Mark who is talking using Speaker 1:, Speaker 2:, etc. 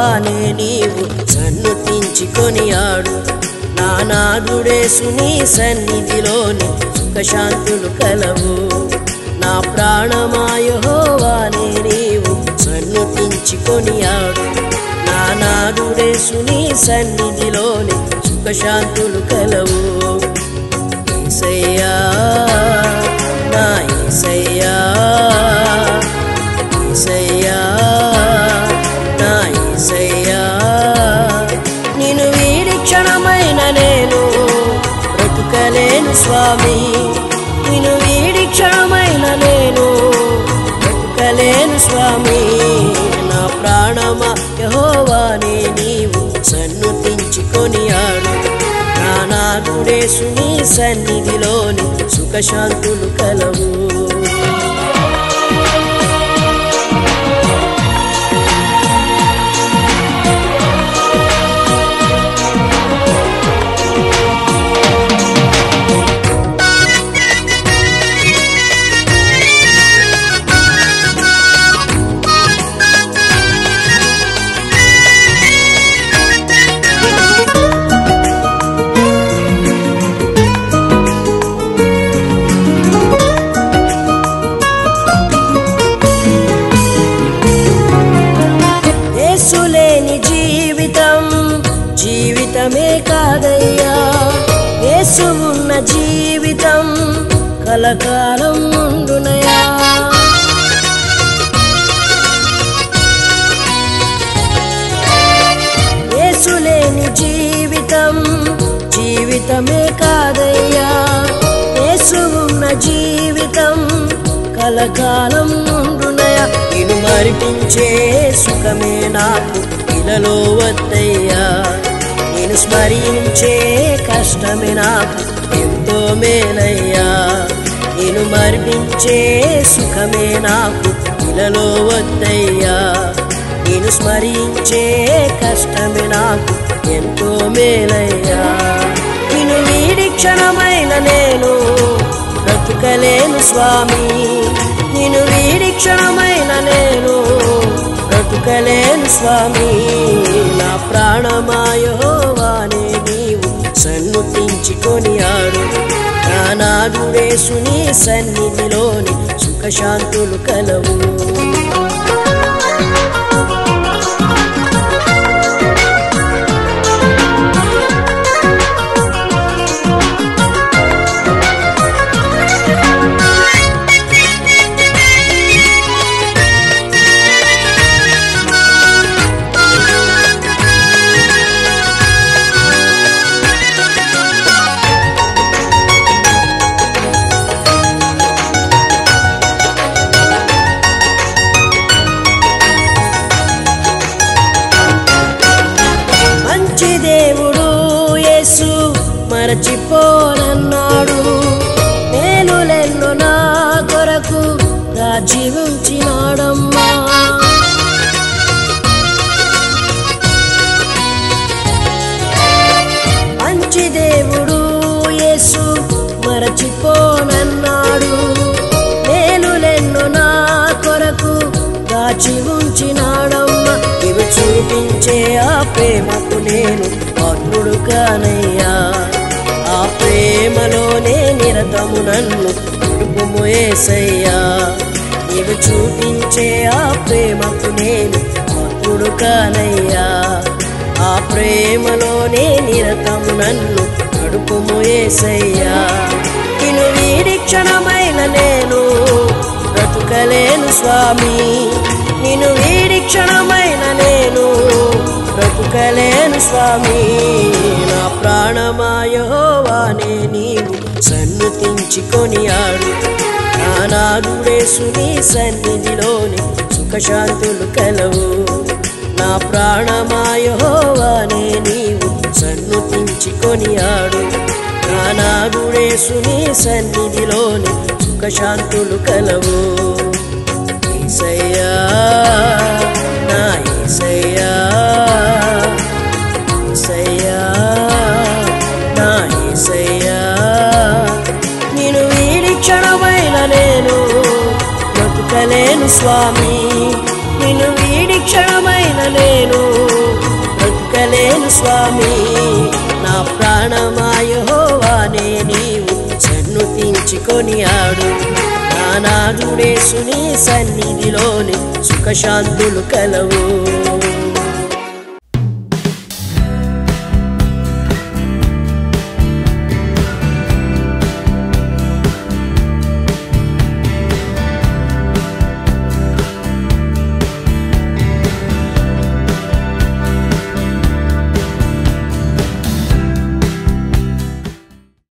Speaker 1: యెహోవానే నీవు సన్నుతించుకొని ఆడు. నా నాథుడేసు నీ సన్నిధిలోని సుఖశాంతులు కలవు. నా ప్రాణమా యెహోవానే నీవు సన్నుతించుకొని ఆడు. నా నాథుడేసు నీ సన్నిధిలోని సుఖశాంతులు కలవు. యేసయ్యా నా యేసయ్యా, యేసయ్యా నా యేసయ్యా, నిన్ను వీడి క్షణమైన నేను బ్రతుకలేను స్వామి. నిన్ను వీడి క్షణమైన నేను బ్రతుకలేను స్వామి. నా ప్రాణమా యెహోవానే నీవు సన్నుతించుకొని ఆడు. నా నాథుడేసు నీ సన్నిధిలోని సుఖశాంతులు కలవు. యేసులేని జీవితం జీవితమే కాదయ్యా. యేసు ఉన్న జీవితం కలకాలం ఉండునయా. యేసులేని జీవితం జీవితమే కాదయ్యా. యేసు ఉన్న జీవితం కలకాలం ఉండునయా. నిన్ను మరిపించే సుఖమే నాకు ఇలలో వద్దయ్యా. నేను స్మరించే కష్టమే నాకు ఎంతో మేలయ్యా. నేను మరిపించే సుఖమే నాకు ఇలలో వద్దయ్యా. నేను స్మరించే కష్టమే నాకు ఎంతో మేలయ్యా. నిన్ను వీడి క్షణమైన నేను బ్రతుకలేను స్వామి. నిన్ను వీడి క్షణమైన నేను బ్రతుకలేను స్వామి. నా ప్రాణమా యెహోవానే నీవు సన్నుతించుకొని ఆడు. నా నాథుడేసు నీ సన్నిధిలోని సుఖశాంతులు కలవు. మరచిపోనన్నాడు. మేలులెన్నో నా కొరకు జీవించినాడమ్మా. మంచి దేవుడు యేసు మరచిపోనన్నాడు. మేలులెన్నో నా కొరకు జీవించినాడమ్మా. ఇవి చూపించే ఆ ప్రేమకు నేను పాత్రుడు కానయ్యా. ఆ ప్రేమలోనే నిరతము నన్ను నడుపుము యేసయ్యా. నీవు చూపించే ఆ ప్రేమకు నేను పాత్రుడు కానయ్యా. ఆ ప్రేమలోనే నిరతము నన్ను నడుపుము యేసయ్యా. నిన్ను వీడి క్షణమైన నేను బ్రతుకలేను స్వామి. నిన్ను వీడి క్షణమైన నేను బ్రతుకలేను స్వామి. నా ప్రాణమా యెహోవానే నీవు సన్నుతించుకొని ఆడు. నా నాథుడేసు నీ సన్నిధిలోని సుఖశాంతులు కలవు. నా ప్రాణమా యెహోవానే నీవు సన్నుతించుకొని ఆడు. నా నాథుడేసు నీ సన్నిధిలోని సుఖశాంతులు కలవు. యేసయ్యా నా యేసయ్యా, యేసయ్యా నా యేసయ్యా, నిన్ను వీడి క్షణమైన నేను బ్రతుకలేను స్వామి. నిన్ను వీడి క్షణమైన నేను స్వామి నా ప్రాణమా యెహోవానే నీవు సన్నుతించుకొని ఆడు నా నాథుడేసుని సన్నిధిలోని సుఖశాంతులు కలవు